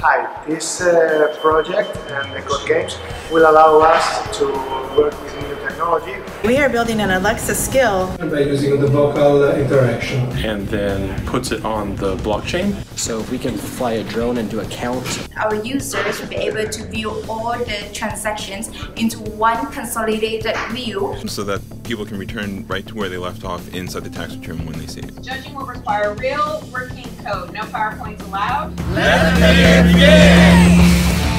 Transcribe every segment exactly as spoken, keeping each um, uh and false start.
hype. This uh, project and the code games will allow us to work with new technology. We are building an Alexa skill by using the vocal interaction. And then puts it on the blockchain. So if we can fly a drone and do a count. Our users will be able to view all the transactions into one consolidated view. So that people can return right to where they left off inside the tax return when they see it. Judging will require real working code. No PowerPoints allowed. Let the game begin!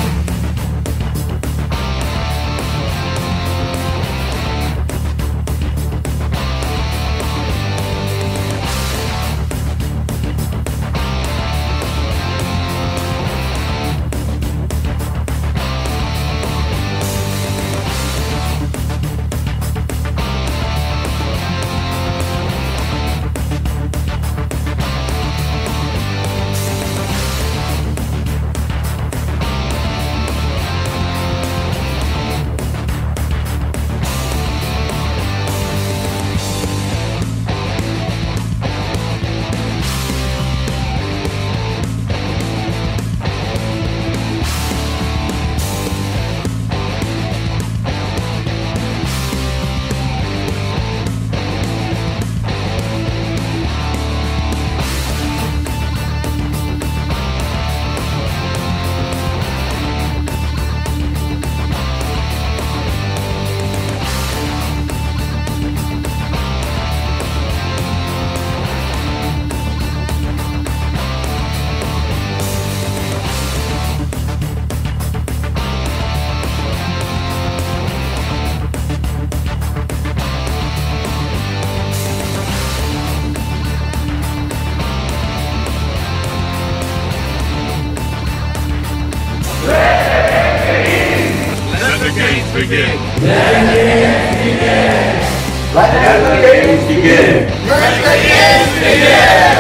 Let the games begin! Let the games begin! Let the games begin! Let the games begin!